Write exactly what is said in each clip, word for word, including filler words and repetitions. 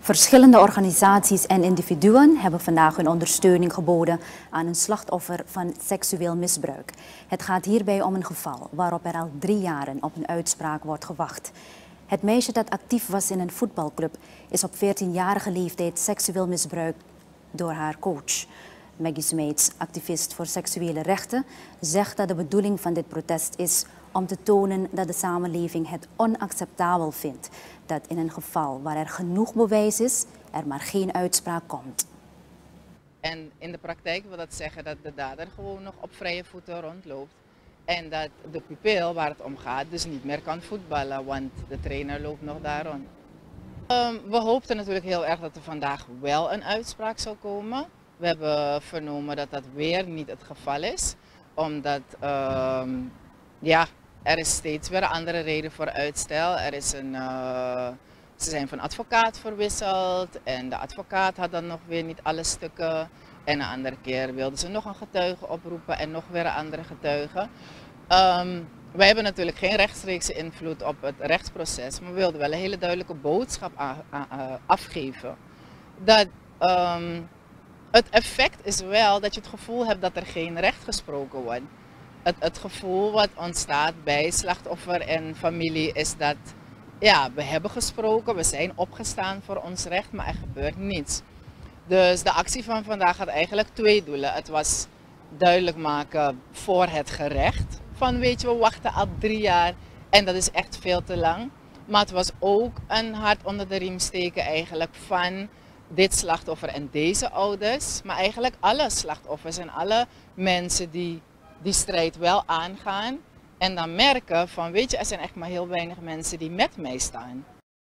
Verschillende organisaties en individuen hebben vandaag hun ondersteuning geboden aan een slachtoffer van seksueel misbruik. Het gaat hierbij om een geval waarop er al drie jaren op een uitspraak wordt gewacht. Het meisje dat actief was in een voetbalclub is op veertienjarige leeftijd seksueel misbruikt door haar coach. Maggie Smeets, activist voor seksuele rechten, zegt dat de bedoeling van dit protest is om te tonen dat de samenleving het onacceptabel vindt dat in een geval waar er genoeg bewijs is, er maar geen uitspraak komt. En in de praktijk wil dat zeggen dat de dader gewoon nog op vrije voeten rondloopt. En dat de pupil waar het om gaat dus niet meer kan voetballen, want de trainer loopt nog daar rond. Um, we hoopten natuurlijk heel erg dat er vandaag wel een uitspraak zou komen. We hebben vernomen dat dat weer niet het geval is, omdat um, ja, er is steeds weer een andere reden voor uitstel. Er is een, uh, ze zijn van advocaat verwisseld en de advocaat had dan nog weer niet alle stukken. En een andere keer wilden ze nog een getuige oproepen en nog weer een andere getuige. Um, wij hebben natuurlijk geen rechtstreekse invloed op het rechtsproces, maar we wilden wel een hele duidelijke boodschap a, a, a, afgeven. Dat um, het effect is wel dat je het gevoel hebt dat er geen recht gesproken wordt. Het, het gevoel wat ontstaat bij slachtoffer en familie is dat ja, we hebben gesproken, we zijn opgestaan voor ons recht, maar er gebeurt niets. Dus de actie van vandaag had eigenlijk twee doelen. Het was duidelijk maken voor het gerecht. Van weet je, we wachten al drie jaar en dat is echt veel te lang. Maar het was ook een hart onder de riem steken eigenlijk van dit slachtoffer en deze ouders. Maar eigenlijk alle slachtoffers en alle mensen die die strijd wel aangaan. En dan merken van weet je, er zijn echt maar heel weinig mensen die met mij staan.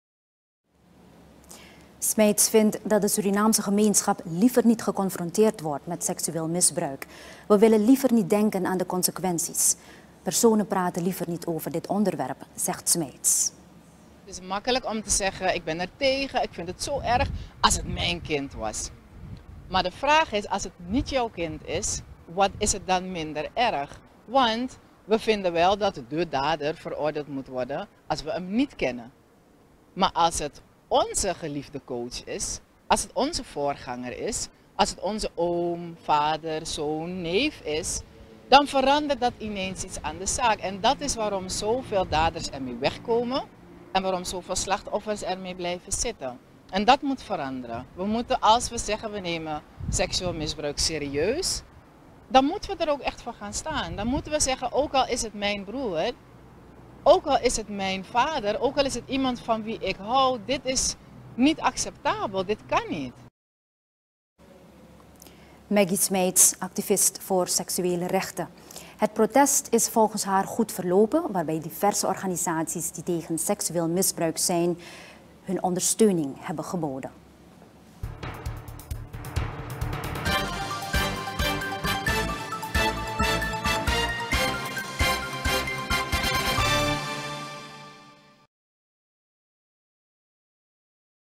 Smeets vindt dat de Surinaamse gemeenschap liever niet geconfronteerd wordt met seksueel misbruik. We willen liever niet denken aan de consequenties. Personen praten liever niet over dit onderwerp, zegt Smeets. Het is makkelijk om te zeggen, ik ben er tegen, ik vind het zo erg als het mijn kind was. Maar de vraag is, als het niet jouw kind is, wat is het dan minder erg? Want we vinden wel dat de dader veroordeeld moet worden als we hem niet kennen. Maar als het onze geliefde coach is, als het onze voorganger is, als het onze oom, vader, zoon, neef is, dan verandert dat ineens iets aan de zaak. En dat is waarom zoveel daders ermee wegkomen en waarom zoveel slachtoffers ermee blijven zitten. En dat moet veranderen. We moeten, als we zeggen we nemen seksueel misbruik serieus, dan moeten we er ook echt voor gaan staan. Dan moeten we zeggen, ook al is het mijn broer, ook al is het mijn vader, ook al is het iemand van wie ik hou, dit is niet acceptabel, dit kan niet. Maggie Smeets, activist voor seksuele rechten. Het protest is volgens haar goed verlopen, waarbij diverse organisaties die tegen seksueel misbruik zijn, hun ondersteuning hebben geboden.